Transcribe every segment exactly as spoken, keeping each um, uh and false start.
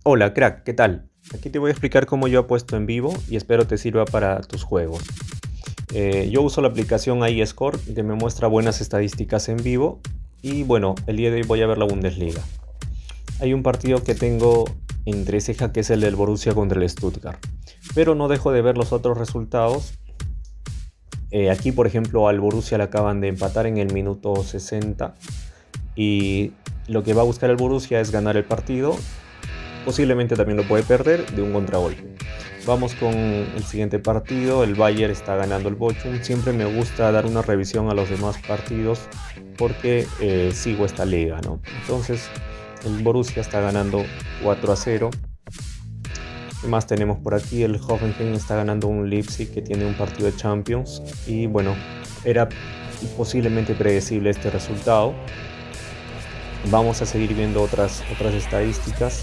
Hola crack, ¿qué tal? Aquí te voy a explicar cómo yo apuesto en vivo y espero te sirva para tus juegos. Eh, yo uso la aplicación iScore que me muestra buenas estadísticas en vivo y bueno, el día de hoy voy a ver la Bundesliga. Hay un partido que tengo entre ceja que es el del Borussia contra el Stuttgart, pero no dejo de ver los otros resultados. Eh, aquí por ejemplo al Borussia le acaban de empatar en el minuto sesenta y lo que va a buscar el Borussia es ganar el partido. Posiblemente también lo puede perder de un contragolpe. Vamos con el siguiente partido. El Bayern está ganando el Bochum. Siempre me gusta dar una revisión a los demás partidos porque eh, sigo esta liga, ¿no? Entonces el Borussia está ganando cuatro a cero. ¿Qué más tenemos por aquí? El Hoffenheim está ganando un Leipzig que tiene un partido de Champions. Y bueno, era posiblemente predecible este resultado. Vamos a seguir viendo otras, otras estadísticas.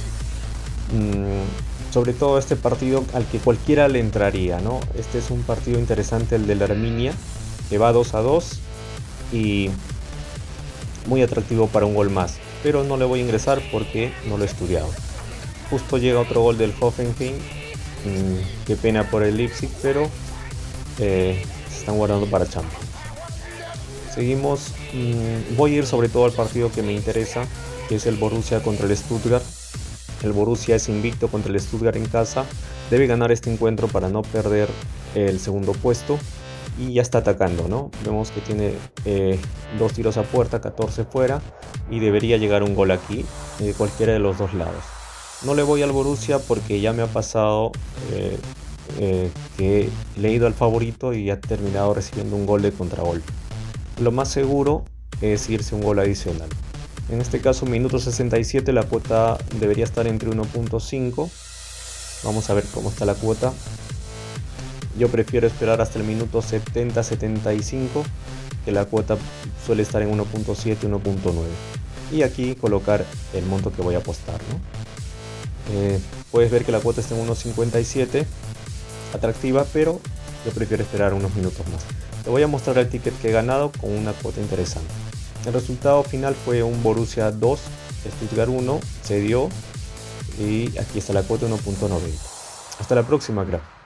Sobre todo este partido al que cualquiera le entraría, ¿no? Este es un partido interesante, el de la Arminia, que va dos a dos y muy atractivo para un gol más, pero no le voy a ingresar porque no lo he estudiado. Justo llega otro gol del Hoffenheim, mmm, qué pena por el Leipzig, pero eh, se están guardando para Champions. Seguimos, mmm, voy a ir sobre todo al partido que me interesa, que es el Borussia contra el Stuttgart. El Borussia es invicto contra el Stuttgart en casa, debe ganar este encuentro para no perder el segundo puesto y ya está atacando, ¿no? Vemos que tiene eh, dos tiros a puerta, catorce fuera y debería llegar un gol aquí, de cualquiera de los dos lados. No le voy al Borussia porque ya me ha pasado eh, eh, que le he ido al favorito y ha terminado recibiendo un gol de contragolpe. Lo más seguro es irse un gol adicional. En este caso, minuto sesenta y siete, la cuota debería estar entre uno punto cinco. Vamos a ver cómo está la cuota. Yo prefiero esperar hasta el minuto setenta setenta y cinco, que la cuota suele estar en uno punto siete uno punto nueve. Y aquí colocar el monto que voy a apostar, ¿no? Eh, puedes ver que la cuota está en uno cincuenta y siete, atractiva, pero yo prefiero esperar unos minutos más. Te voy a mostrar el ticket que he ganado con una cuota interesante. El resultado final fue un Borussia dos, Stuttgart uno, se dio y aquí está la cuota uno punto noventa. Hasta la próxima, crack.